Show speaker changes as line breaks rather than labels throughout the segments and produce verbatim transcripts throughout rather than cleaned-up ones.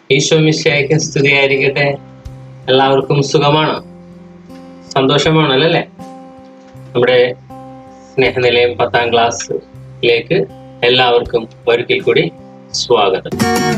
ഈശോ മിശിഹായ്ക്ക് സ്തുതിയായിരിക്കട്ടെ. എല്ലാവർക്കും സുഖമാണോ? സന്തോഷമാണല്ലേ? നമ്മുടെ സ്നേഹനിലയം പത്താം ക്ലാസ്സിലേക്ക് എല്ലാവർക്കും ഒരിക്കൽ കൂടി സ്വാഗതം.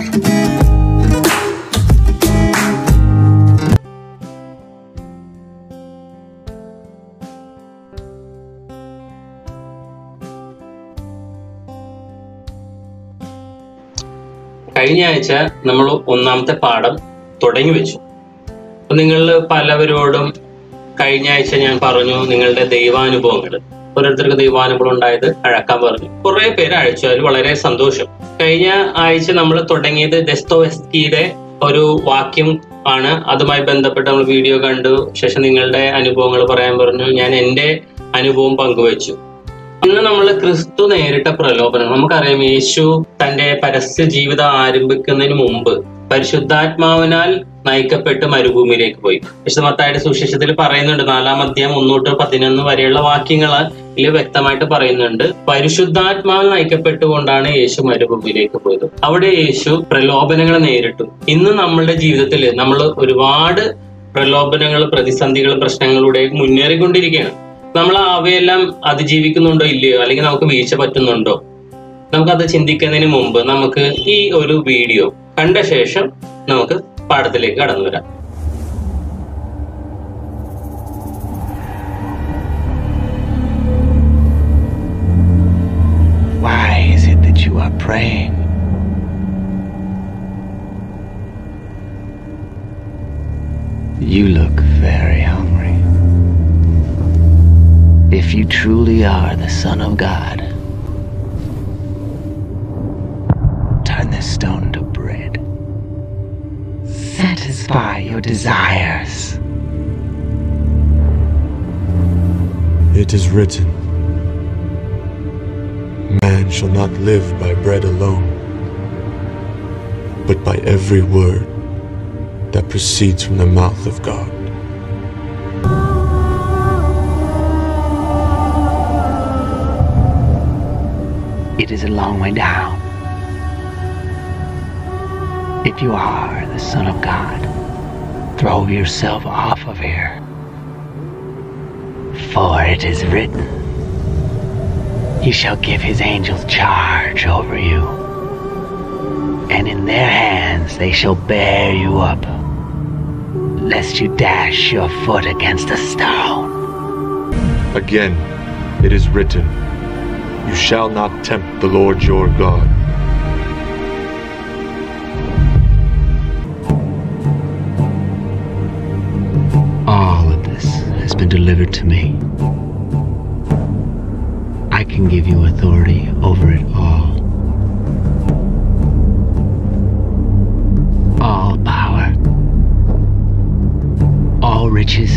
കഴിഞ്ഞ ആഴ്ച നമ്മൾ ഒന്നാമത്തെ പാഠം തുടങ്ങി വെച്ചു. അപ്പൊ നിങ്ങൾ പലവരോടും കഴിഞ്ഞ ആഴ്ച ഞാൻ പറഞ്ഞു നിങ്ങളുടെ ദൈവാനുഭവങ്ങൾ, ഓരോരുത്തർക്ക് ദൈവാനുഭവം ഉണ്ടായത് അഴക്കാൻ പറഞ്ഞു. കുറെ പേര് അയച്ചു, അതിൽ വളരെ സന്തോഷം. കഴിഞ്ഞ ആഴ്ച നമ്മൾ തുടങ്ങിയത് ദസ്തോവെസ്കിയുടെ ഒരു വാക്യം ആണ്. അതുമായി ബന്ധപ്പെട്ട് നമ്മൾ വീഡിയോ കണ്ടു. ശേഷം നിങ്ങളുടെ അനുഭവങ്ങൾ പറയാൻ പറഞ്ഞു. ഞാൻ എൻ്റെ അനുഭവം പങ്കുവച്ചു. ഇന്ന് നമ്മൾ ക്രിസ്തു നേരിട്ട പ്രലോഭനം. നമുക്കറിയാം, യേശു തന്റെ പരസ്യ ജീവിതം ആരംഭിക്കുന്നതിന് മുമ്പ് പരിശുദ്ധാത്മാവിനാൽ നയിക്കപ്പെട്ട് മരുഭൂമിയിലേക്ക് പോയി. വിശുദ്ധ മത്തായിയുടെ സുവിശേഷത്തിൽ പറയുന്നുണ്ട്, നാലാം അധ്യായം ഒന്ന് തൊട്ട് പതിനൊന്ന് വരെയുള്ള വാക്യങ്ങളിൽ വ്യക്തമായിട്ട് പറയുന്നുണ്ട്, പരിശുദ്ധാത്മാവിൽ നയിക്കപ്പെട്ടുകൊണ്ടാണ് യേശു മരുഭൂമിയിലേക്ക് പോയത്. അവിടെ യേശു പ്രലോഭനങ്ങൾ നേരിട്ടു. ഇന്ന് നമ്മളുടെ ജീവിതത്തിൽ നമ്മൾ ഒരുപാട് പ്രലോഭനങ്ങൾ, പ്രതിസന്ധികൾ, പ്രശ്നങ്ങളിലൂടെ മുന്നേറിക്കൊണ്ടിരിക്കുകയാണ്. നമ്മൾ അവയെല്ലാം അതിജീവിക്കുന്നുണ്ടോ ഇല്ലയോ, അല്ലെങ്കിൽ നമുക്ക് വീഴ്ച പറ്റുന്നുണ്ടോ? നമുക്കത് ചിന്തിക്കുന്നതിന് മുമ്പ് നമുക്ക് ഈ ഒരു വീഡിയോ കണ്ട ശേഷം നമുക്ക് പാഠത്തിലേക്ക് കടന്നു വരാം.
Why is it that you are praying? You look very hungry. If you truly are the Son of God, turn this stone to bread. Satisfy your desires.
It is written, man shall not live by bread alone, but by every word that proceeds from the mouth of God.
It is a long way down. If you are the Son of God, throw yourself off of here. For it is written, He shall give His angels charge over you, and in their hands they shall bear you up, lest you dash your foot against a stone.
Again, it is written, you shall not tempt the Lord your God.
All of this has been delivered to me. I can give you authority over it all. All power, all riches,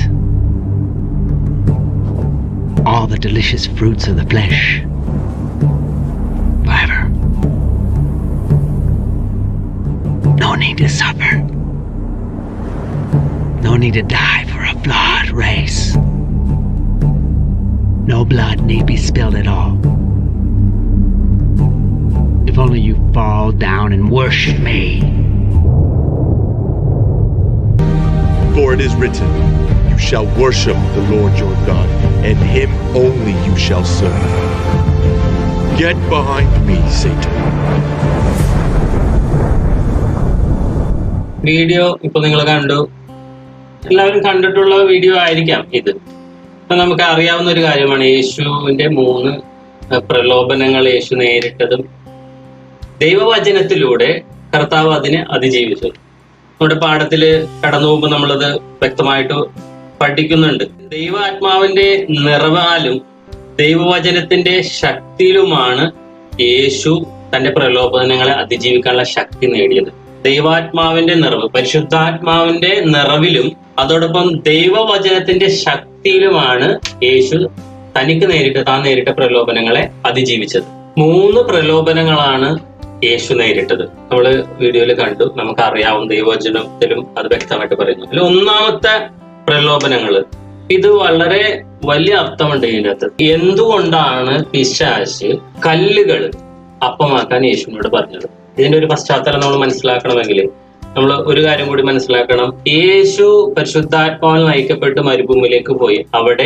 all the delicious fruits of the flesh. Forever. No need to suffer. No need to die for a flawed race. No blood need be spilled at all. If only you fall down and worship me.
For it is written, you shall worship the Lord your God, and Him only you shall serve. Get behind me, Satan.
Video ഇപ്പൊ നിങ്ങൾ കണ്ടു. എല്ലാവരും കണ്ടിട്ടുള്ള video ആയിരിക്കാം ഇത്. നമുക്ക് അറിയാവുന്ന ഒരു കാര്യമാണ്, യേശുവിന്റെ മൂന്ന് പ്രലോഭനങ്ങൾ യേശു നേരിട്ടതും ദൈവവചനത്തിലൂടെ കർത്താവ് അതിനെ അതിജീവിച്ചു. നമ്മുടെ പാഠത്തില് കടന്നു പോകുമ്പോൾ നമ്മളത് വ്യക്തമായിട്ട് പഠിക്കുന്നുണ്ട്. ദൈവാത്മാവിന്റെ നിറവാലും ദൈവവചനത്തിന്റെ ശക്തിയിലുമാണ് യേശു തന്റെ പ്രലോഭനങ്ങളെ അതിജീവിക്കാനുള്ള ശക്തി നേടിയത്. ദൈവാത്മാവിന്റെ നിറവ്, പരിശുദ്ധാത്മാവിന്റെ നിറവിലും അതോടൊപ്പം ദൈവവചനത്തിന്റെ ശക്തിയിലുമാണ് യേശു തനിക്ക് നേരിട്ട് താൻ നേരിട്ട പ്രലോഭനങ്ങളെ അതിജീവിച്ചത്. മൂന്ന് പ്രലോഭനങ്ങളാണ് യേശു നേരിട്ടത്. നമ്മള് വീഡിയോയിൽ കണ്ടു, നമുക്ക് അറിയാവും, ദൈവവചനത്തിലും അത് വ്യക്തമായിട്ട് പറയുന്നു. അതിൽ ഒന്നാമത്തെ പ്രലോഭനങ്ങള്, ഇത് വളരെ വലിയ അർത്ഥമുണ്ട് ഇതിൻ്റെ അകത്ത്. എന്തുകൊണ്ടാണ് പിശാച് കല്ലുകൾ അപ്പമാക്കാൻ യേശുവിനോട് പറഞ്ഞത്? ഇതിന്റെ ഒരു പശ്ചാത്തലം നമ്മൾ മനസ്സിലാക്കണമെങ്കിൽ നമ്മൾ ഒരു കാര്യം കൂടി മനസ്സിലാക്കണം. യേശു പരിശുദ്ധാത്മാവിൽ നയിക്കപ്പെട്ട് മരുഭൂമിയിലേക്ക് പോയി. അവിടെ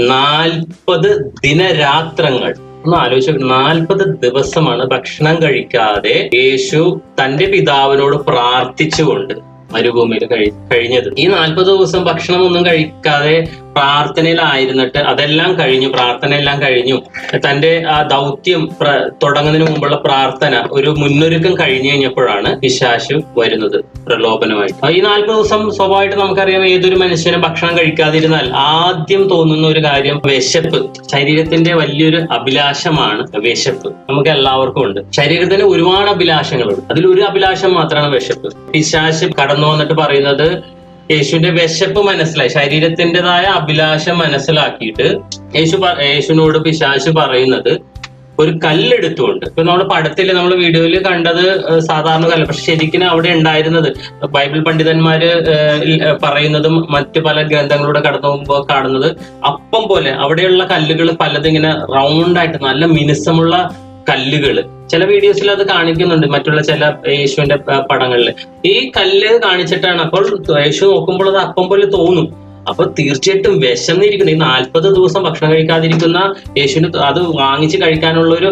നാൽപ്പത് ദിനരാത്രങ്ങൾ, ഒന്ന് ആലോചിച്ചു, നാൽപ്പത് ദിവസമാണ് ഭക്ഷണം കഴിക്കാതെ യേശു തന്റെ പിതാവിനോട് പ്രാർത്ഥിച്ചുകൊണ്ട് മരുഭൂമിയിൽ കഴി കഴിഞ്ഞത്. ഈ നാൽപ്പത് ദിവസം ഭക്ഷണം ഒന്നും കഴിക്കാതെ പ്രാർത്ഥനയിലായിരുന്നിട്ട് അതെല്ലാം കഴിഞ്ഞു, പ്രാർത്ഥന എല്ലാം കഴിഞ്ഞു, തന്റെ ആ ദൗത്യം തുടങ്ങുന്നതിന് മുമ്പുള്ള പ്രാർത്ഥന ഒരു മുന്നൊരുക്കം കഴിഞ്ഞു കഴിഞ്ഞപ്പോഴാണ് പിശാചു വരുന്നത് പ്രലോഭനമായിട്ട്. ഈ നാൽപ്പത് ദിവസം സ്വാഭാവികമായിട്ട് നമുക്കറിയാം, ഏതൊരു മനുഷ്യനും ഭക്ഷണം കഴിക്കാതിരുന്നാൽ ആദ്യം തോന്നുന്ന ഒരു കാര്യം വിശപ്പ്. ശരീരത്തിന്റെ വലിയൊരു അഭിലാഷമാണ് വിശപ്പ്. നമുക്ക് എല്ലാവർക്കും ഉണ്ട്. ശരീരത്തിന് ഒരുപാട് അഭിലാഷങ്ങളുണ്ട്. അതിലൊരു അഭിലാഷം മാത്രമാണ് വിശപ്പ്. പിശാച് കടന്നു വന്നിട്ട് പറയുന്നത്, യേശുവിന്റെ വിശപ്പ് മനസ്സിലായി, ശരീരത്തിൻ്റെതായ അഭിലാഷം മനസ്സിലാക്കിയിട്ട് യേശു യേശുവിനോട് പിശാച് പറയുന്നത് ഒരു കല്ലെടുത്തുകൊണ്ട്. ഇപ്പൊ നമ്മുടെ പടത്തില് നമ്മൾ വീഡിയോയിൽ കണ്ടത് സാധാരണ കല്ല്, പക്ഷെ ശരിക്കും അവിടെ ഉണ്ടായിരുന്നത് ബൈബിൾ പണ്ഡിതന്മാര് പറയുന്നതും മറ്റു പല ഗ്രന്ഥങ്ങളിലൂടെ കടന്നു പോകുമ്പോൾ കാണുന്നത് അപ്പം പോലെ അവിടെയുള്ള കല്ലുകൾ പലതും ഇങ്ങനെ റൗണ്ടായിട്ട് നല്ല മിനുസമുള്ള കല്ലുകള്. ചില വീഡിയോസിൽ അത് കാണിക്കുന്നുണ്ട്, മറ്റുള്ള ചില യേശുവിന്റെ പടങ്ങളില് ഈ കല്ല് കാണിച്ചിട്ടാണ്. അപ്പോൾ യേശു നോക്കുമ്പോൾ അത് അപ്പം പോലെ തോന്നും. അപ്പൊ തീർച്ചയായിട്ടും വിശന്നിരിക്കുന്ന ഈ നാൽപ്പത് ദിവസം ഭക്ഷണം കഴിക്കാതിരിക്കുന്ന യേശുവിന് അത് വാങ്ങിച്ച് കഴിക്കാനുള്ള ഒരു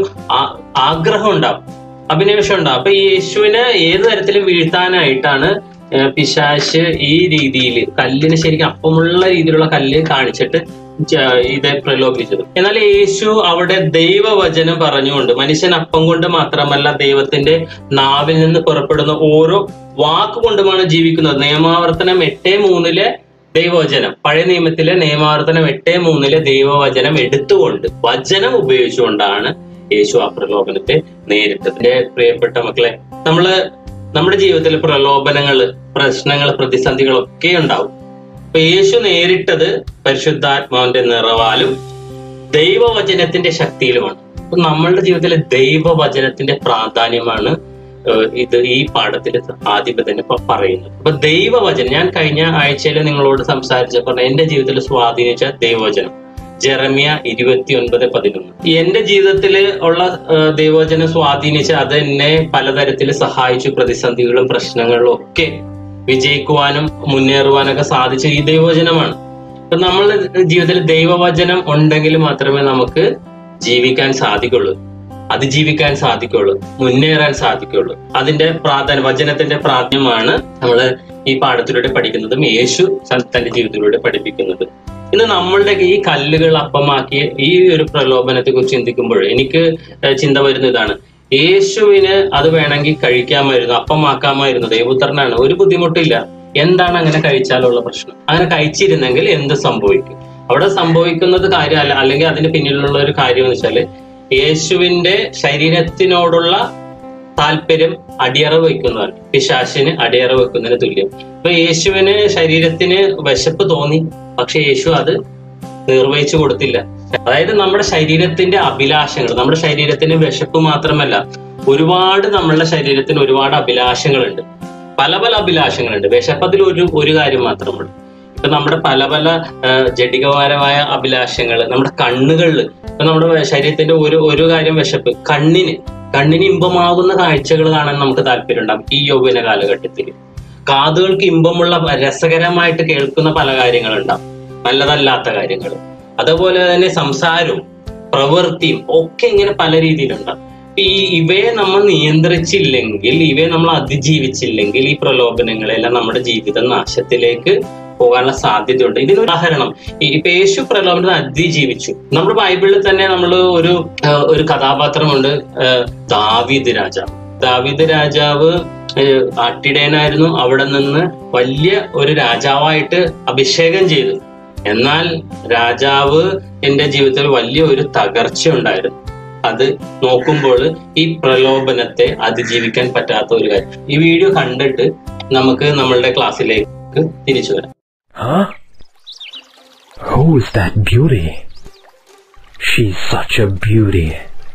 ആഗ്രഹം ഉണ്ടാവും, അഭിനിവേശം ഉണ്ടാവും. അപ്പൊ ഈ യേശുവിനെ ഏത് തരത്തിലും വീഴ്ത്താനായിട്ടാണ് പിശാച് ഈ രീതിയിൽ കല്ലിന് ശരിക്കും അപ്പമുള്ള രീതിയിലുള്ള കല്ല് കാണിച്ചിട്ട് ഇത് പ്രലോഭിച്ചത്. എന്നാൽ യേശു അവിടെ ദൈവവചനം പറഞ്ഞുകൊണ്ട്, മനുഷ്യൻ അപ്പം കൊണ്ട് മാത്രമല്ല ദൈവത്തിന്റെ നാവിൽ നിന്ന് പുറപ്പെടുന്ന ഓരോ വാക്കുകൊണ്ടുമാണ് ജീവിക്കുന്നത്. നിയമാവർത്തനം എട്ടേ മൂന്നിലെ ദൈവവചനം, പഴയ നിയമത്തിലെ നിയമാവർത്തനം എട്ടേ മൂന്നിലെ ദൈവവചനം എടുത്തുകൊണ്ട്, വചനം ഉപയോഗിച്ചുകൊണ്ടാണ് യേശു ആ പ്രലോഭനത്തെ നേരിട്ടത്. എന്റെ പ്രിയപ്പെട്ട മക്കളെ, നമ്മള് നമ്മുടെ ജീവിതത്തിൽ പ്രലോഭനങ്ങള്, പ്രശ്നങ്ങൾ, പ്രതിസന്ധികളൊക്കെ ഉണ്ടാവും. അപ്പൊ യേശു നേരിട്ടത് പരിശുദ്ധാത്മാവിന്റെ നിറവാലും ദൈവവചനത്തിന്റെ ശക്തിയിലുമാണ്. അപ്പൊ നമ്മളുടെ ജീവിതത്തിലെ ദൈവവചനത്തിന്റെ പ്രാധാന്യമാണ് ഇത് ഈ പാഠത്തിൽ ആദ്യമേ തന്നെ പറയുന്നത്. അപ്പൊ ദൈവവചനം, ഞാൻ കഴിഞ്ഞ ആഴ്ചയിൽ നിങ്ങളോട് സംസാരിച്ചപ്പോൾ എന്റെ ജീവിതത്തിൽ സ്വാധീനിച്ച ദൈവവചനം ജെറമ്യ ഇരുപത്തി ഒൻപത് പതിനൊന്ന്. എന്റെ ജീവിതത്തിൽ ഉള്ള ദൈവവചനം സ്വാധീനിച്ച് അത് എന്നെ പലതരത്തിൽ സഹായിച്ചു. പ്രതിസന്ധികളും പ്രശ്നങ്ങളും ഒക്കെ വിജയിക്കുവാനും മുന്നേറുവാനൊക്കെ സാധിച്ച ഈ ദൈവവചനമാണ്. അപ്പൊ നമ്മളുടെ ജീവിതത്തിൽ ദൈവവചനം ഉണ്ടെങ്കിൽ മാത്രമേ നമുക്ക് ജീവിക്കാൻ സാധിക്കുള്ളൂ, അതിജീവിക്കാൻ സാധിക്കുള്ളൂ, മുന്നേറാൻ സാധിക്കുള്ളൂ. അതിന്റെ പ്രാധാന്യം, വചനത്തിന്റെ പ്രാധാന്യമാണ് നമ്മൾ ഈ പാഠത്തിലൂടെ പഠിക്കുന്നതും യേശു തന്റെ ജീവിതത്തിലൂടെ പഠിപ്പിക്കുന്നത്. ഇന്ന് നമ്മളുടെ ഈ കല്ലുകൾ അപ്പമാക്കിയ ഈ ഒരു പ്രലോഭനത്തെ കുറിച്ച് ചിന്തിക്കുമ്പോൾ എനിക്ക് ചിന്ത വരുന്ന ഇതാണ്: യേശുവിന് അത് വേണമെങ്കിൽ കഴിക്കാമായിരുന്നു, അപ്പമാക്കാമായിരുന്നു, ദൈവപുത്രനാണ്, ഒരു ബുദ്ധിമുട്ടില്ല. എന്താണ് അങ്ങനെ കഴിച്ചാലുള്ള പ്രശ്നം? അങ്ങനെ കഴിച്ചിരുന്നെങ്കിൽ എന്ത് സംഭവിക്കും? അവിടെ സംഭവിക്കുന്നത് കാര്യമല്ല, അല്ലെങ്കിൽ അതിന് പിന്നിലുള്ള ഒരു കാര്യം എന്ന് വെച്ചാല് യേശുവിന്റെ ശരീരത്തിനോടുള്ള താല്പര്യം അടിയറവ് വയ്ക്കുന്നതാണ് പിശാചിന് അടിയറവ് വെക്കുന്നതിന് തുല്യം. അപ്പൊ യേശുവിന് ശരീരത്തിന് വിശപ്പ് തോന്നി, പക്ഷെ യേശു അത് നിർവഹിച്ചു കൊടുത്തില്ല. അതായത് നമ്മുടെ ശരീരത്തിന്റെ അഭിലാഷങ്ങൾ, നമ്മുടെ ശരീരത്തിന് വിശപ്പ് മാത്രമല്ല, ഒരുപാട് നമ്മളുടെ ശരീരത്തിന് ഒരുപാട് അഭിലാഷങ്ങളുണ്ട്, പല പല അഭിലാഷങ്ങളുണ്ട്. വിശപ്പതിൽ ഒരു ഒരു കാര്യം മാത്രമുള്ളൂ. ഇപ്പൊ നമ്മുടെ പല പല ജഡികപരമായ അഭിലാഷങ്ങൾ നമ്മുടെ കണ്ണുകളിൽ, ഇപ്പൊ നമ്മുടെ ശരീരത്തിന്റെ ഒരു ഒരു കാര്യം വിശപ്പ്, കണ്ണിന് കണ്ണിന് ഇമ്പമാകുന്ന കാഴ്ചകൾ കാണാൻ നമുക്ക് താല്പര്യം ഉണ്ടാകും ഈ യൗവന കാലഘട്ടത്തിൽ. കാതുകൾക്ക് ഇമ്പമുള്ള രസകരമായിട്ട് കേൾക്കുന്ന പല കാര്യങ്ങളുണ്ടാവും, നല്ലതല്ലാത്ത കാര്യങ്ങൾ. അതുപോലെ തന്നെ സംസാരവും പ്രവൃത്തിയും ഒക്കെ ഇങ്ങനെ പല രീതിയിലുണ്ടാവും. ഈ ഇവയെ നമ്മൾ നിയന്ത്രിച്ചില്ലെങ്കിൽ, ഇവയെ നമ്മൾ അതിജീവിച്ചില്ലെങ്കിൽ ഈ പ്രലോഭനങ്ങളെല്ലാം നമ്മുടെ ജീവിത നാശത്തിലേക്ക് പോകാനുള്ള സാധ്യതയുണ്ട്. ഇതിന് ഉദാഹരണം, ഇപ്പൊ യേശു പ്രലോഭനത്തെ അതിജീവിച്ചു. നമ്മുടെ ബൈബിളിൽ തന്നെ നമ്മൾ ഒരു ഒരു കഥാപാത്രമുണ്ട്, ദാവീദ് രാജാവ്. ദാവീദ് രാജാവ് ആട്ടിടയനായിരുന്നു. അവിടെ നിന്ന് വലിയ ഒരു രാജാവായിട്ട് അഭിഷേകം ചെയ്തു. എന്നാൽ രാജാവ് എന്റെ ജീവിതത്തിൽ വലിയ ഒരു തകർച്ച ഉണ്ടായിരുന്നു. അത് നോക്കുമ്പോൾ ഈ പ്രലോഭനത്തെ അതിജീവിക്കാൻ പറ്റാത്ത ഒരു കാര്യം. ഈ വീഡിയോ കണ്ടിട്ട് നമുക്ക് നമ്മളുടെ ക്ലാസ്സിലേക്ക് തിരിച്ചു വരാം.
Huh? Who is that beauty? She's such a beauty.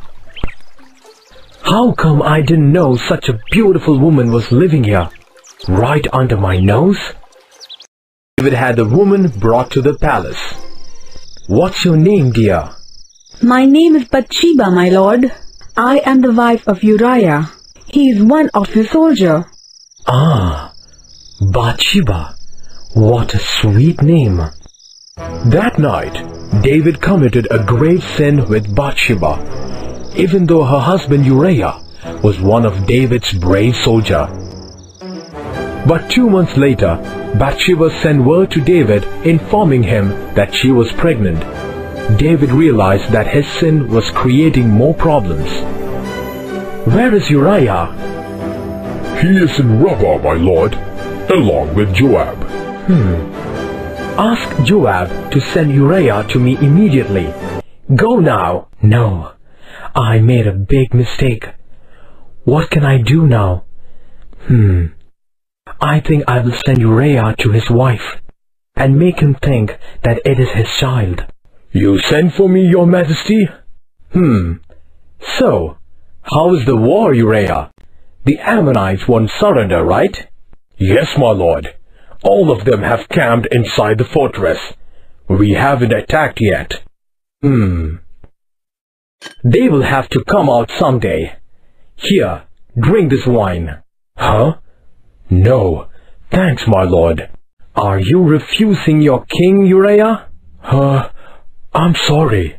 How come I didn't know such a beautiful woman was living here, right under my nose? David had the woman brought to the palace. What's your name, dear?
My name is Bathsheba, my lord. I am the wife of Uriah. He is one of your soldier.
Ah, Bathsheba. What a sweet name. That night, David committed a grave sin with Bathsheba, even though her husband Uriah was one of David's brave soldiers. But two months later, Bathsheba sent word to David informing him that she was pregnant. David realized that his sin was creating more problems. Where is Uriah?
He is in Rabbah, my lord, along with Joab.
Hmm. Ask Joab to send Uriah to me immediately. Go now. No, I made a big mistake. What can I do now? Hmm. I think I will send Uriah to his wife and make him think that it is his child.
You sent for me, your majesty?
Hmm. So, how is the war, Uriah? The Ammonites won't surrender, right?
Yes, my lord. All of them have camped inside the fortress. We haven't attacked yet.
Hmm. They will have to come out someday. Here, drink this wine.
Huh? No, thanks, my lord.
Are you refusing your king, Uriah?
Huh? I'm sorry.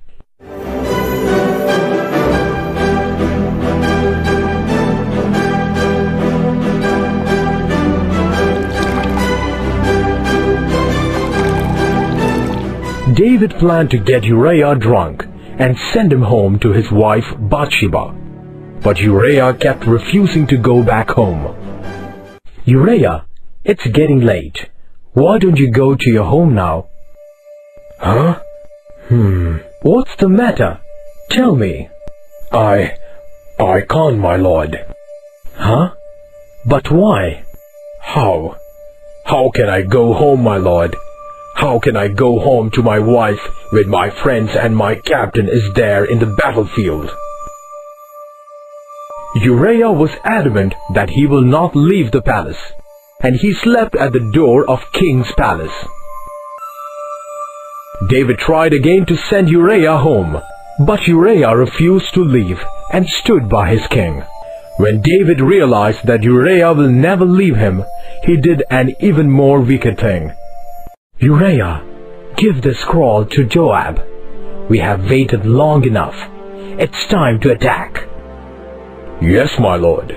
David planned to get Uriah drunk and send him home to his wife Bathsheba. But Uriah kept refusing to go back home. Uriah, it's getting late. Why don't you go to your home now?
Huh?
Hmm. What's the matter? Tell me.
I... I can't, my lord.
Huh? But why?
How? How can I go home, my lord? How can I go home to my wife when my friends and my captain is there in the battlefield?
Uriah was adamant that he will not leave the palace, and he slept at the door of King's palace. David tried again to send Uriah home, but Uriah refused to leave and stood by his king. When David realized that Uriah will never leave him, he did an even more wicked thing. Uriah, give the scroll to Joab. We have waited long enough. It's time to attack.
Yes, my lord.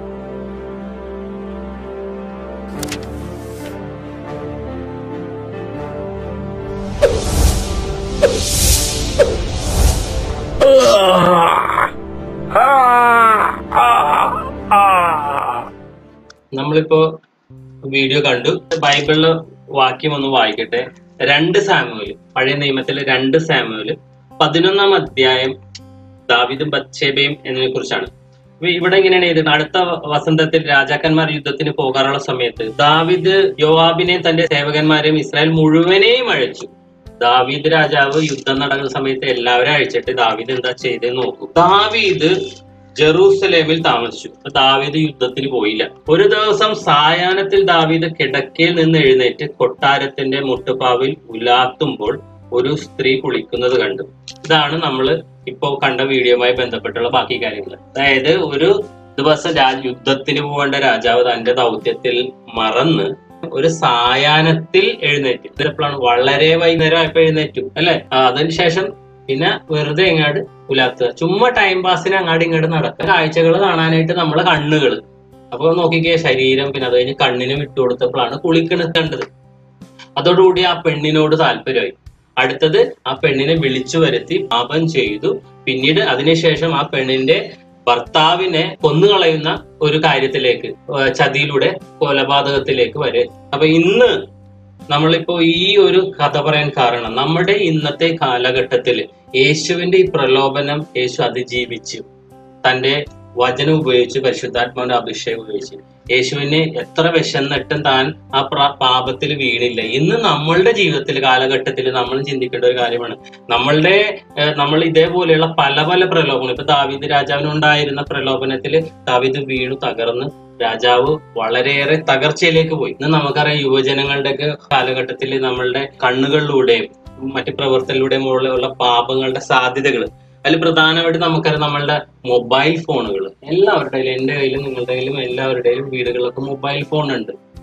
നമ്മളിപ്പോ video കണ്ടു. ബൈബിളില് വാക്യം ഒന്ന് വായിക്കട്ടെ. രണ്ട് സാമുവേല്, പഴയ നിയമത്തിലെ രണ്ട് സാമുവേല് പതിനൊന്നാം അധ്യായം ദാവീദും ബത്ശേബയും എന്നതിനെ കുറിച്ചാണ്. ഇവിടെ ഇങ്ങനെയാണ് എഴുതുന്നത്. അടുത്ത വസന്തത്തിൽ രാജാക്കന്മാർ യുദ്ധത്തിന് പോകാറുള്ള സമയത്ത് ദാവീദ് യോവാബിനെയും തന്റെ സേവകന്മാരെയും ഇസ്രായേൽ മുഴുവനെയും അഴിച്ചു. ദാവീദ് രാജാവ് യുദ്ധം നടക്കുന്ന സമയത്ത് എല്ലാവരും അഴിച്ചിട്ട് ദാവീദ് എന്താ ചെയ്തെന്ന് നോക്കൂ. ദാവീദ് ജെറൂസലേമിൽ താമസിച്ചു. ദാവീദ് യുദ്ധത്തിന് പോയില്ല. ഒരു ദിവസം സായാഹ്നത്തിൽ ദാവീദ് കിടക്കയിൽ നിന്ന് എഴുന്നേറ്റ് കൊട്ടാരത്തിന്റെ മുട്ടുപാവിൽ ഉലാത്തുമ്പോൾ ഒരു സ്ത്രീ കുളിക്കുന്നത് കണ്ടു. ഇതാണ് നമ്മൾ ഇപ്പോ കണ്ട വീഡിയോയുമായി ബന്ധപ്പെട്ടുള്ള ബാക്കി കാര്യങ്ങൾ. അതായത് ഒരു ദിവസം രാജ യുദ്ധത്തിന് പോകേണ്ട രാജാവ് തന്റെ ദൗത്യത്തിൽ മറന്ന് ഒരു സായാഹ്നത്തിൽ എഴുന്നേറ്റ്. ഇതിലെപ്പോഴാണ്? വളരെ വൈകുന്നേരം ആയപ്പോ എഴുന്നേറ്റു അല്ലെ. അതിനുശേഷം പിന്നെ വെറുതെ എങ്ങാട് ഉലാത്തുക, ചുമ്മാ ടൈം പാസിന് അങ്ങാടി ഇങ്ങോട്ട് നടക്കുക, കാഴ്ചകൾ കാണാനായിട്ട് നമ്മളെ കണ്ണുകള്. അപ്പൊ നോക്കിക്കേ ശരീരം. പിന്നെ അത് കഴിഞ്ഞ് കണ്ണിന് വിട്ടുകൊടുത്തപ്പോഴാണ് കുളിക്കണ കണ്ടത്. അതോടുകൂടി ആ പെണ്ണിനോട് താല്പര്യമായി. അടുത്തത് ആ പെണ്ണിനെ വിളിച്ചു വരുത്തി പാപം ചെയ്തു. പിന്നീട് അതിനുശേഷം ആ പെണ്ണിന്റെ ഭർത്താവിനെ കൊന്നുകളയുന്ന ഒരു കാര്യത്തിലേക്ക്, ചതിയിലൂടെ കൊലപാതകത്തിലേക്ക് വരെ. അപ്പൊ ഇന്ന് നമ്മളിപ്പോ ഈ ഒരു കഥ പറയാൻ കാരണം നമ്മുടെ ഇന്നത്തെ കാലഘട്ടത്തിൽ യേശുവിന്റെ ഈ പ്രലോഭനം യേശു അതിജീവിച്ചു. തന്റെ വചനം ഉപയോഗിച്ച്, പരിശുദ്ധാത്മാവിന്റെ അഭിഷേകം ഉപയോഗിച്ച് യേശുവിനെ എത്ര വിശന്നിട്ടും താൻ ആ പാപത്തിൽ വീണില്ല. ഇന്ന് നമ്മളുടെ ജീവിതത്തിൽ കാലഘട്ടത്തിൽ നമ്മൾ ചിന്തിക്കേണ്ട ഒരു കാര്യമാണ്. നമ്മളുടെ നമ്മൾ ഇതേപോലെയുള്ള പല പല പ്രലോഭനം, ഇപ്പൊ ദാവീദ് രാജാവിനുണ്ടായിരുന്ന പ്രലോഭനത്തിൽ ദാവീദ് വീണു തകർന്ന് രാജാവ് വളരെയേറെ തകർച്ചയിലേക്ക് പോയി. ഇന്ന് നമുക്കറിയാം യുവജനങ്ങളുടെ ഒക്കെ കാലഘട്ടത്തിൽ നമ്മളുടെ കണ്ണുകളിലൂടെയും മറ്റു പ്രവർത്തനത്തിലൂടെയും ഉള്ള പാപങ്ങളുടെ സാധ്യതകൾ. അതിൽ പ്രധാനമായിട്ട് നമുക്കറിയാം നമ്മളുടെ മൊബൈൽ ഫോണുകൾ. എല്ലാവരുടെ കയ്യിലും, എന്റെ കയ്യിലും നിങ്ങളുടെ കയ്യിലും എല്ലാവരുടെയും വീടുകളിലൊക്കെ മൊബൈൽ ഫോൺ ഉണ്ട്.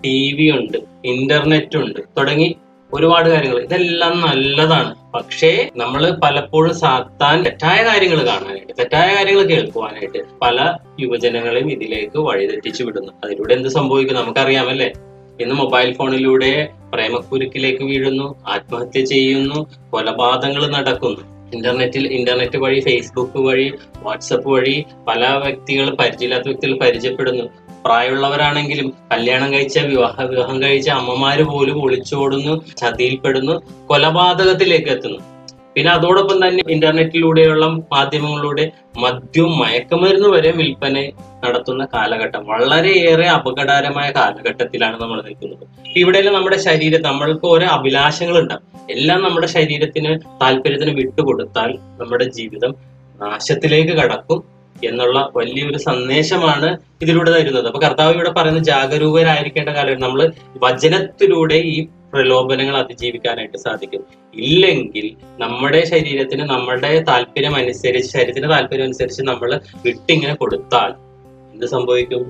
ടി വി ഉണ്ട്, ഇന്റർനെറ്റ് ഉണ്ട്, തുടങ്ങി ഒരുപാട് കാര്യങ്ങൾ. ഇതെല്ലാം നല്ലതാണ്. പക്ഷേ നമ്മൾ പലപ്പോഴും സാത്താൻ തെറ്റായ കാര്യങ്ങൾ കാണാനായിട്ട്, തെറ്റായ കാര്യങ്ങൾ കേൾക്കുവാനായിട്ട് പല യുവജനങ്ങളെയും ഇതിലേക്ക് വഴിതെറ്റിച്ചു വിടുന്നു. അതിലൂടെ എന്ത് സംഭവിക്കും നമുക്കറിയാമല്ലേ? ഇന്ന് മൊബൈൽ ഫോണിലൂടെ പ്രേമക്കുരുക്കിലേക്ക് വീഴുന്നു, ആത്മഹത്യ ചെയ്യുന്നു, കൊലപാതകങ്ങൾ നടക്കുന്നു. ഇന്റർനെറ്റിൽ ഇന്റർനെറ്റ് വഴി, ഫേസ്ബുക്ക് വഴി, വാട്സപ്പ് വഴി പല വ്യക്തികൾ, പരിചയമില്ലാത്ത വ്യക്തികൾ പരിചയപ്പെടുന്നു. പ്രായമുള്ളവരാണെങ്കിലും കല്യാണം കഴിച്ച, വിവാഹ വിവാഹം കഴിച്ച അമ്മമാര് പോലും ഒളിച്ചോടുന്നു, ചതിയിൽപ്പെടുന്നു, കൊലപാതകത്തിലേക്ക് എത്തുന്നു. പിന്നെ അതോടൊപ്പം തന്നെ ഇന്റർനെറ്റിലൂടെയുള്ള മാധ്യമങ്ങളിലൂടെ മദ്യവും മയക്കുമരുന്ന് വരെ വിൽപ്പന നടത്തുന്ന കാലഘട്ടം, വളരെയേറെ അപകടകരമായ കാലഘട്ടത്തിലാണ് നമ്മൾ നിൽക്കുന്നത്. ഇവിടെയെല്ലാം നമ്മുടെ ശരീരം, നമ്മൾക്ക് ഓരോ അഭിലാഷങ്ങൾ ഉണ്ടാവും. എല്ലാം നമ്മുടെ ശരീരത്തിന് താല്പര്യത്തിന് വിട്ടുകൊടുത്താൽ നമ്മുടെ ജീവിതം നാശത്തിലേക്ക് കടക്കും എന്നുള്ള വലിയൊരു സന്ദേശമാണ് ഇതിലൂടെ തരുന്നത്. അപ്പൊ കർത്താവ് ഇവിടെ പറയുന്നത് ജാഗരൂകരായിരിക്കേണ്ട കാലം. നമ്മൾ വചനത്തിലൂടെ ഈ പ്രലോഭനങ്ങൾ അതിജീവിക്കാനായിട്ട് സാധിക്കും. ഇല്ലെങ്കിൽ നമ്മുടെ ശരീരത്തിന് നമ്മുടെ താല്പര്യം അനുസരിച്ച്, ശരീരത്തിന്റെ താല്പര്യം അനുസരിച്ച് നമ്മൾ വിട്ടിങ്ങനെ കൊടുത്താൽ എന്ത് സംഭവിക്കും?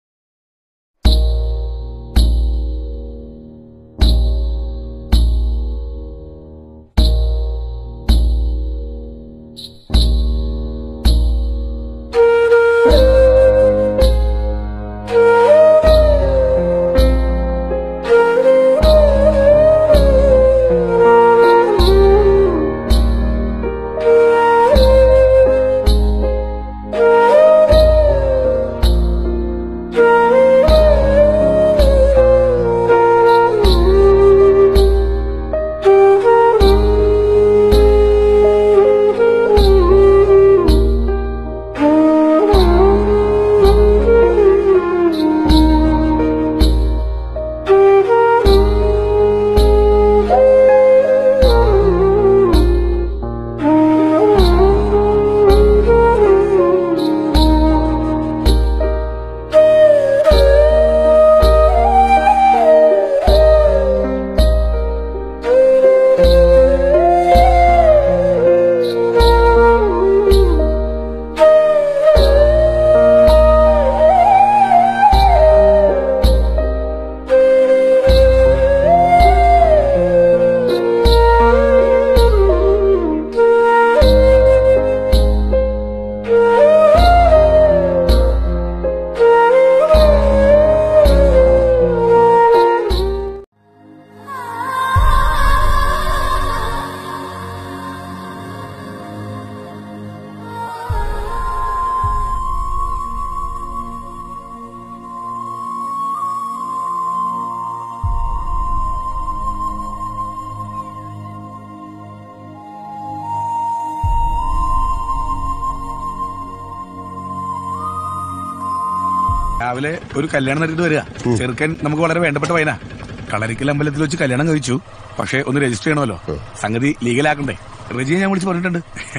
രാവിലെ ഒരു കല്യാണം നടത്തിട്ട് വരിക. ചെറുക്കൻ നമുക്ക് വളരെ വേണ്ടപ്പെട്ട പയ്യനാ. കളരിക്കൽ അമ്പലത്തിൽ വെച്ച് കല്യാണം കഴിച്ചു. പക്ഷെ ഒന്ന് രജിസ്റ്റർ ചെയ്യണമല്ലോ, സംഗതി ലീഗലാക്കണ്ടേ. റജിയെ ഞാൻ വിളിച്ച് പറഞ്ഞിട്ടുണ്ട്.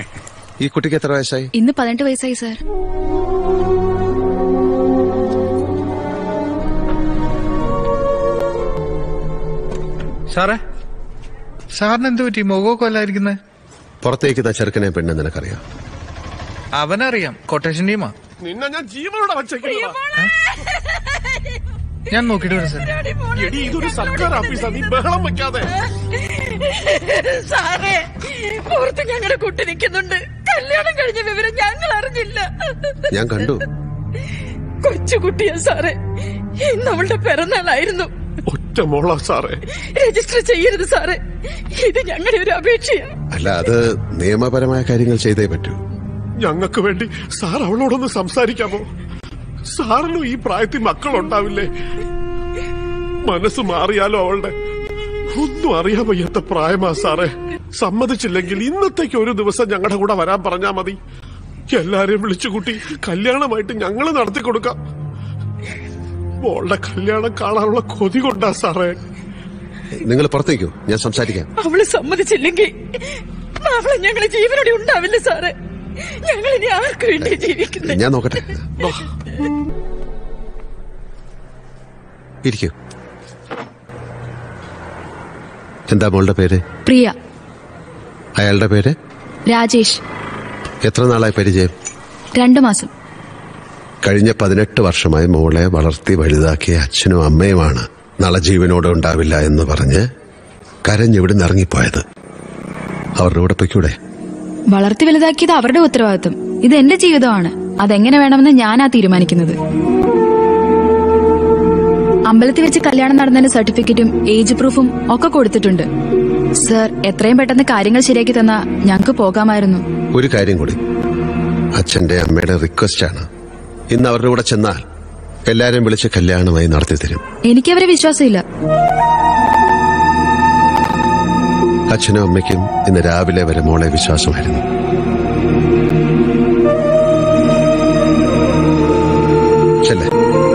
ഈ കുട്ടിക്ക് എത്ര വയസ്സായി?
ഇന്ന് പതിനെട്ട് വയസ്സായി സാർ.
സാറേ, സാറിന് എന്ത് പറ്റി? മുഖമൊക്കെ അല്ലായിരിക്കുന്നേ.
പുറത്തേക്ക് ചെറുക്കനെ പെണ്ണ് നിനക്കറിയാം?
അവനറിയാം, കൊട്ടേഷൻ ടീമാ.
നിന്നെ ഞാൻ ജീവനോടെ വച്ചേക്കുന്നത്.
ഞാൻ നോക്കിട്ട് വരാം സാർ.
എടി, ഇതൊരു സർക്കാർ ഓഫീസാ, നീ ബഹളം വെക്കാതെ.
സാറേ, പുറത്ത് ഞങ്ങളുടെ കുട്ടി നിൽക്കുന്നുണ്ട്. കല്യാണം കഴിഞ്ഞ വിവരം ഞങ്ങൾ അറിഞ്ഞില്ല.
ഞാൻ കണ്ടു.
കൊച്ചുകുട്ടിയാ സാറേ, നമ്മളുടെ പിറന്നാളായിരുന്നു.
ഒറ്റ മോളാ സാറേ.
രജിസ്റ്റർ ചെയ്യരുത് സാറേ, ഇത് ഞങ്ങളുടെ ഒരു അപേക്ഷയാ.
അല്ല, അത് നിയമപരമായ കാര്യങ്ങൾ ചെയ്തേ പറ്റൂ.
ഞങ്ങൾക്ക് വേണ്ടി സാർ അവളോടൊന്ന് സംസാരിക്കാമോ? സാറിനും ഈ പ്രായത്തിൽ മക്കളുണ്ടാവില്ലേ? മനസ്സ് മാറിയാലോ അവളുടെ? ഒന്നും അറിയാൻ വയ്യാത്ത പ്രായമാ സാറേ. സമ്മതിച്ചില്ലെങ്കിൽ ഇന്നത്തേക്ക് ഒരു ദിവസം ഞങ്ങളുടെ കൂടെ വരാൻ പറഞ്ഞാ മതി. എല്ലാരെയും വിളിച്ചുകൂട്ടി കല്യാണമായിട്ട് ഞങ്ങള് നടത്തി കൊടുക്കാം. മോളുടെ കല്യാണം കാണാനുള്ള കൊതി കൊണ്ടാ സാറേ.
നിങ്ങൾ പുറത്തേക്കോ, ഞാൻ സംസാരിക്കാം.
അവള് സമ്മതിച്ചില്ലെങ്കിൽ അവളെ ഞങ്ങളെ ജീവനോടെ ഉണ്ടാവില്ല സാറേ. ഞങ്ങൾ ഇനി ആർക്ക് വേണ്ടി ജീവിക്കുന്നത്?
ഞാൻ നോക്കട്ടെ. ഇരിക്കൂ. എന്താ മോളുടെ പേര്?
പ്രിയ.
അയാളുടെ പേര്?
രാജേഷ്.
എത്ര നാളായി പരിചയം?
രണ്ടു മാസം.
കഴിഞ്ഞ പതിനെട്ട് വർഷമായി മോളെ വളർത്തി വലുതാക്കിയ അച്ഛനും അമ്മയുമാണ് നാളെ ജീവനോടെ ഉണ്ടാവില്ല എന്ന് പറഞ്ഞ് കരഞ്ഞിവിടുന്ന് ഇറങ്ങിപ്പോയത്. അവരുടെ കൂടെ പൊയ്ക്കൂടെ?
വളർത്തി വലുതാക്കിയത് അവരുടെ ഉത്തരവാദിത്വം. ഇത് എന്റെ ജീവിതമാണ്. അതെങ്ങനെ വേണമെന്ന് ഞാനാ തീരുമാനിക്കുന്നത്. അമ്പലത്തിൽ വെച്ച് കല്യാണം നടന്നതിന്റെ സർട്ടിഫിക്കറ്റും ഏജ് പ്രൂഫും ഒക്കെ കൊടുത്തിട്ടുണ്ട്. സർ, എത്രയും പെട്ടെന്ന് കാര്യങ്ങൾ ശരിയാക്കി തന്നാ ഞങ്ങക്ക് പോകാമായിരുന്നു.
ഒരു കാര്യം കൂടി, അച്ഛന്റെ അമ്മയുടെ റിക്വസ്റ്റ് ആണ്. ഇന്ന് അവരുടെ കൂടെ ചെന്നാൽ എല്ലാരെയും വിളിച്ച് കല്യാണമായി നടത്തി തരും.
എനിക്കവരെ വിശ്വാസമില്ല.
അച്ഛനും അമ്മയ്ക്കും ഇന്ന് രാവിലെ വരെ മോളെ വിശ്വാസമായിരുന്നു. ചെല്ലേ.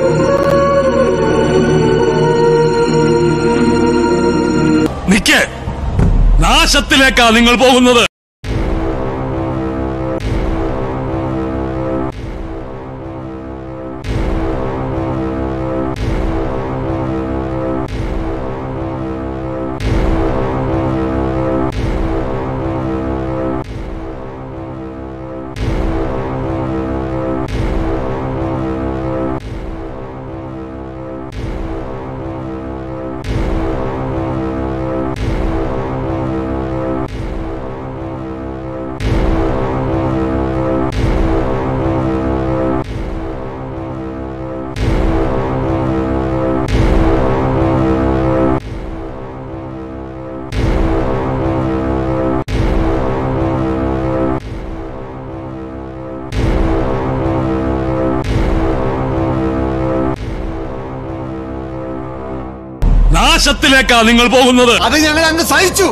നിക്ക്, നാശത്തിലേക്കാ നിങ്ങൾ പോകുന്നത്. നാശത്തിലേക്കാ നിങ്ങൾ പോകുന്നത്.
അത് ഞങ്ങൾ അങ്ങ് സഹിച്ചു.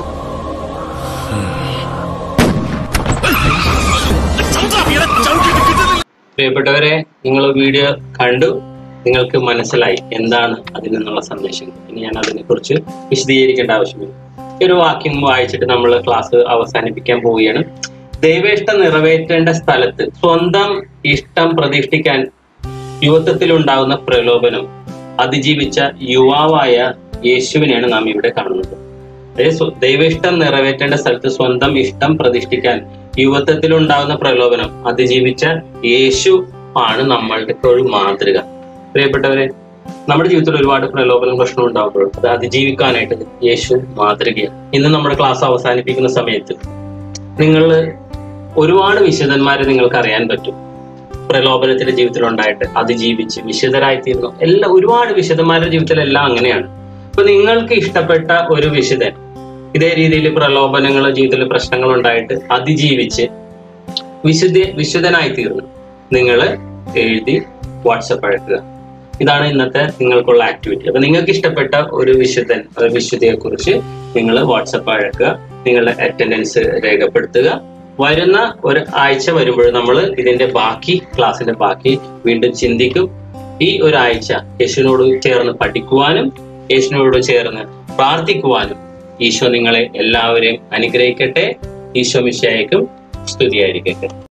പ്രിയപ്പെട്ടവരെ, നിങ്ങൾ വീഡിയോ കണ്ടു, നിങ്ങൾക്ക് മനസ്സിലായി എന്താണ് അതിൽ നിന്നുള്ള സന്ദേശങ്ങൾ. ഇനി ഞാൻ അതിനെ കുറിച്ച് വിശദീകരിക്കേണ്ട ആവശ്യമില്ല. ഈ ഒരു വാക്യം വായിച്ചിട്ട് നമ്മൾ ക്ലാസ് അവസാനിപ്പിക്കാൻ പോവുകയാണ്. ദൈവേഷ്ടം നിറവേറ്റേണ്ട സ്ഥലത്ത് സ്വന്തം ഇഷ്ടം പ്രതിഷ്ഠിക്കാൻ യുവത്വത്തിലുണ്ടാകുന്ന പ്രലോഭനം അതിജീവിച്ച യുവാവായ യേശുവിനെയാണ് നാം ഇവിടെ കാണുന്നത്. ദൈവേഷ്ടം നിറവേറ്റേണ്ട സ്ഥലത്ത് സ്വന്തം ഇഷ്ടം പ്രതിഷ്ഠിക്കാൻ യുവത്വത്തിലുണ്ടാകുന്ന പ്രലോഭനം അതിജീവിച്ച യേശു ആണ് നമ്മളുടെ ഒരു മാതൃക. പ്രിയപ്പെട്ടവരെ, നമ്മുടെ ജീവിതത്തിൽ ഒരുപാട് പ്രലോഭനം പ്രശ്നം ഉണ്ടാകുമ്പോഴും അത് അതിജീവിക്കാനായിട്ട് യേശു മാതൃകയാണ്. ഇന്ന് നമ്മുടെ ക്ലാസ് അവസാനിപ്പിക്കുന്ന സമയത്ത് നിങ്ങൾ ഒരുപാട് വിശുദ്ധന്മാരെ നിങ്ങൾക്ക് അറിയാൻ പറ്റും. പ്രലോഭനത്തിന്റെ ജീവിതത്തിൽ ഉണ്ടായിട്ട് അതിജീവിച്ച് വിശുദ്ധരായി തീർന്നു. എല്ലാ ഒരുപാട് വിശുദ്ധന്മാരുടെ ജീവിതത്തിലെല്ലാം അങ്ങനെയാണ്. ഇപ്പൊ നിങ്ങൾക്ക് ഇഷ്ടപ്പെട്ട ഒരു വിശുദ്ധൻ ഇതേ രീതിയിൽ പ്രലോഭനങ്ങൾ ജീവിതത്തിൽ പ്രശ്നങ്ങൾ ഉണ്ടായിട്ട് അതിജീവിച്ച് വിശുദ്ധ വിശുദ്ധനായി തീർന്നു. നിങ്ങൾ എഴുതി വാട്സപ്പ് അയക്കുക. ഇതാണ് ഇന്നത്തെ നിങ്ങൾക്കുള്ള ആക്ടിവിറ്റി. അപ്പൊ നിങ്ങൾക്ക് ഇഷ്ടപ്പെട്ട ഒരു വിശുദ്ധൻ ഒരു വിശുദ്ധിയെ കുറിച്ച് നിങ്ങൾ വാട്സപ്പ് അയക്കുക. നിങ്ങളുടെ അറ്റൻഡൻസ് രേഖപ്പെടുത്തുക. വരുന്ന ഒരു ആഴ്ച വരുമ്പോൾ നമ്മൾ ഇതിന്റെ ബാക്കി ക്ലാസ്സിന്റെ ബാക്കി വീണ്ടും ചിന്തിക്കും. ഈ ഒരാഴ്ച യേശുവിനോട് ചേർന്ന് പഠിക്കുവാനും യേശുവിനോട് ചേർന്ന് പ്രാർത്ഥിക്കുവാനും ഈശോ നിങ്ങളെ എല്ലാവരെയും അനുഗ്രഹിക്കട്ടെ. ഈശോ മിശിഹായ്ക്കും സ്തുതിയായിരിക്കട്ടെ.